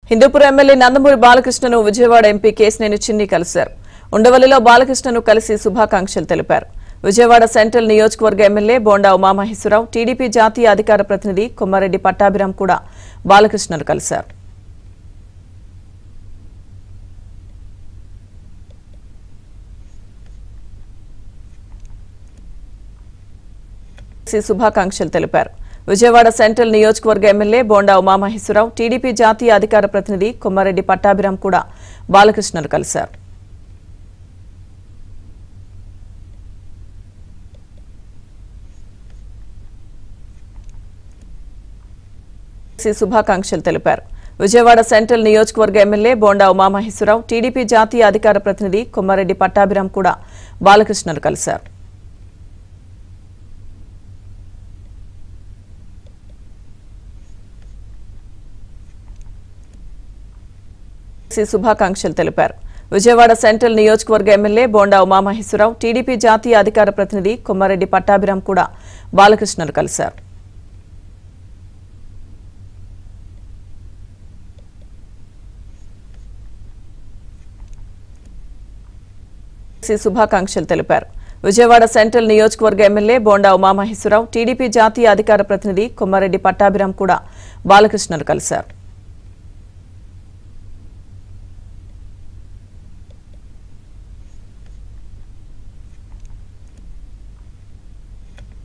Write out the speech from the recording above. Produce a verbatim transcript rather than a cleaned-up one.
Hindupuram MLA Nandamuri బాలకృష్ణను Vijayawada MP Kesineni Chinni కలిశారు. ఉండవల్లిలో బాలకృష్ణను కలిసి శుభాకాంక్షలు తెలిపారు. విజయవాడ సెంట్రల్ నియోజకవర్గ ఎమ్మెల్యే బోండా ఉమామహేశ్వరరావు, టీడీపీ జాతీయ అధికార ప్రతినిధి కొమ్మారెడ్డి పట్టాభిరామ్ కూడా బాలకృష్ణను కలిశారు. శుభాకాంక్షలు తెలిపారు. విజయవాడ సెంట్రల్ నియోజకవర్గ ఎమ్మెల్యే బోండా ఉమామహేశ్వరరావు, టీడీపీ జాతీయ అధికార ప్రతినిధి కొమ్మారెడ్డి పట్టాభిరామ్ కూడా బాలకృష్ణను కలిశారు. శుభాకాంక్షలు తెలిపారు. విజయవాడ సెంట్రల్ నియోజకవర్గ ఎమ్మెల్యే బోండా ఉమామహేశ్వరరావు, టీడీపీ జాతీయ అధికార ప్రతినిధి కొమ్మారెడ్డి పట్టాభిరామ్ కూడా బాలకృష్ణను కలిశారు. శుభాకాంక్షలు తెలిపారు. విజయవాడ సెంట్రల్ నియోజకవర్గ ఎమ్మెల్యే బోండా ఉమామహేశ్వరరావు, టీడీపీ జాతీయ అధికార ప్రతినిధి కొమ్మారెడ్డి పట్టాభిరామ్ కూడా బాలకృష్ణను కలిశారు. శుభాకాంక్షలు తెలిపారు. విజయవాడ సెంట్రల్ నియోజకవర్గ ఎమ్మెల్యే బోండా ఉమామహేశ్వరరావు, టీడీపీ జాతీయ అధికార ప్రతినిధి కొమ్మారెడ్డి పట్టాభిరామ్ కూడా బాలకృష్ణను కలిశారు.